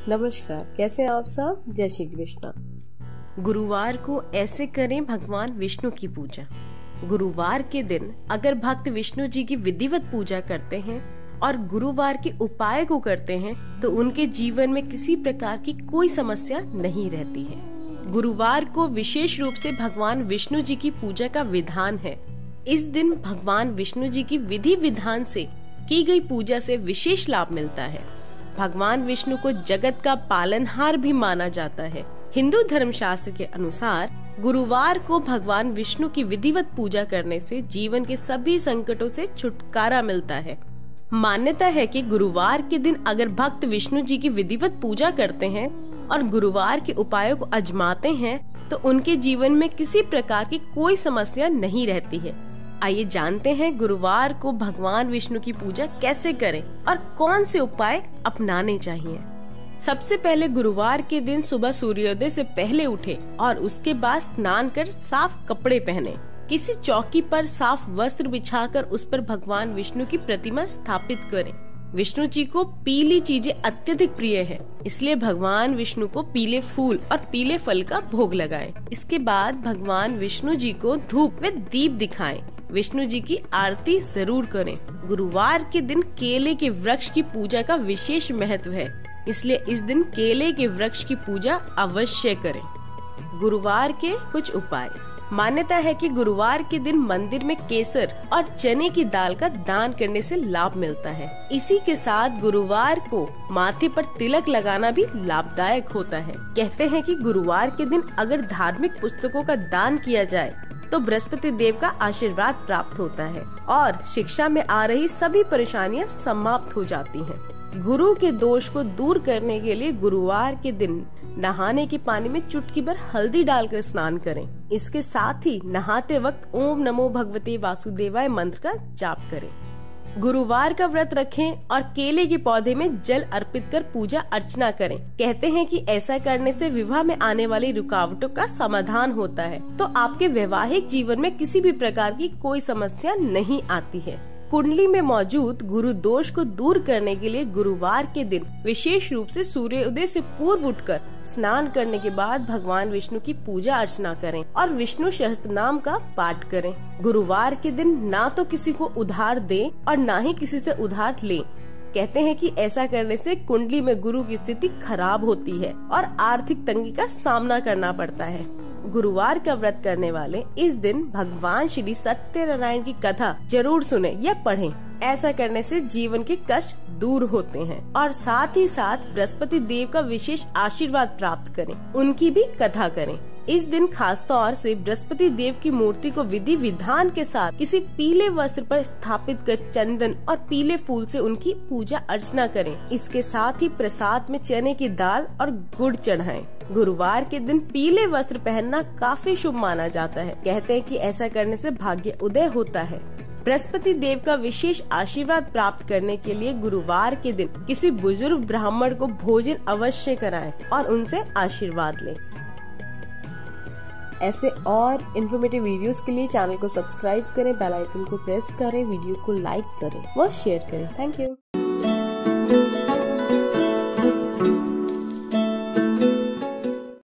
नमस्कार, कैसे हैं आप सब। जय श्री कृष्णा। गुरुवार को ऐसे करें भगवान विष्णु की पूजा। गुरुवार के दिन अगर भक्त विष्णु जी की विधिवत पूजा करते हैं और गुरुवार के उपाय को करते हैं तो उनके जीवन में किसी प्रकार की कोई समस्या नहीं रहती है। गुरुवार को विशेष रूप से भगवान विष्णु जी की पूजा का विधान है। इस दिन भगवान विष्णु जी की विधि विधान से की गई पूजा से विशेष लाभ मिलता है। भगवान विष्णु को जगत का पालनहार भी माना जाता है। हिंदू धर्मशास्त्र के अनुसार गुरुवार को भगवान विष्णु की विधिवत पूजा करने से जीवन के सभी संकटों से छुटकारा मिलता है। मान्यता है कि गुरुवार के दिन अगर भक्त विष्णु जी की विधिवत पूजा करते हैं और गुरुवार के उपायों को आजमाते हैं तो उनके जीवन में किसी प्रकार की कोई समस्या नहीं रहती है। आइए जानते हैं गुरुवार को भगवान विष्णु की पूजा कैसे करें और कौन से उपाय अपनाने चाहिए। सबसे पहले गुरुवार के दिन सुबह सूर्योदय से पहले उठे और उसके बाद स्नान कर साफ कपड़े पहने। किसी चौकी पर साफ वस्त्र बिछाकर उस पर भगवान विष्णु की प्रतिमा स्थापित करें। विष्णु जी को पीली चीजें अत्यधिक प्रिय है, इसलिए भगवान विष्णु को पीले फूल और पीले फल का भोग लगाएं। इसके बाद भगवान विष्णु जी को धूप व दीप दिखाएं। विष्णु जी की आरती जरूर करें। गुरुवार के दिन केले के वृक्ष की पूजा का विशेष महत्व है, इसलिए इस दिन केले के वृक्ष की पूजा अवश्य करें। गुरुवार के कुछ उपाय। मान्यता है कि गुरुवार के दिन मंदिर में केसर और चने की दाल का दान करने से लाभ मिलता है। इसी के साथ गुरुवार को माथे पर तिलक लगाना भी लाभदायक होता है। कहते हैं कि गुरुवार के दिन अगर धार्मिक पुस्तकों का दान किया जाए तो बृहस्पति देव का आशीर्वाद प्राप्त होता है और शिक्षा में आ रही सभी परेशानियां समाप्त हो जाती हैं। गुरु के दोष को दूर करने के लिए गुरुवार के दिन नहाने के पानी में चुटकी भर हल्दी डालकर स्नान करें। इसके साथ ही नहाते वक्त ओम नमो भगवते वासुदेवाय मंत्र का जाप करें। गुरुवार का व्रत रखें और केले के पौधे में जल अर्पित कर पूजा अर्चना करें। कहते हैं कि ऐसा करने से विवाह में आने वाली रुकावटों का समाधान होता है, तो आपके वैवाहिक जीवन में किसी भी प्रकार की कोई समस्या नहीं आती है। कुंडली में मौजूद गुरु दोष को दूर करने के लिए गुरुवार के दिन विशेष रूप से सूर्योदय से पूर्व उठकर स्नान करने के बाद भगवान विष्णु की पूजा अर्चना करें और विष्णु सहस्त्र नाम का पाठ करें। गुरुवार के दिन ना तो किसी को उधार दें और ना ही किसी से उधार लें। कहते हैं कि ऐसा करने से कुंडली में गुरु की स्थिति खराब होती है और आर्थिक तंगी का सामना करना पड़ता है। गुरुवार का व्रत करने वाले इस दिन भगवान श्री सत्यनारायण की कथा जरूर सुने या पढ़ें। ऐसा करने से जीवन के कष्ट दूर होते हैं और साथ ही साथ बृहस्पति देव का विशेष आशीर्वाद प्राप्त करें। उनकी भी कथा करें। इस दिन खास तौर से बृहस्पति देव की मूर्ति को विधि विधान के साथ किसी पीले वस्त्र पर स्थापित कर चंदन और पीले फूल से उनकी पूजा अर्चना करें। इसके साथ ही प्रसाद में चने की दाल और गुड़ चढ़ाएं। गुरुवार के दिन पीले वस्त्र पहनना काफी शुभ माना जाता है। कहते हैं कि ऐसा करने से भाग्य उदय होता है। बृहस्पति देव का विशेष आशीर्वाद प्राप्त करने के लिए गुरुवार के दिन किसी बुजुर्ग ब्राह्मण को भोजन अवश्य कराएं और उनसे आशीर्वाद लें। ऐसे और इन्फॉर्मेटिव वीडियोस के लिए चैनल को सब्सक्राइब करें, बेल आइकन को प्रेस करें, वीडियो को लाइक करें व शेयर करें। Thank you.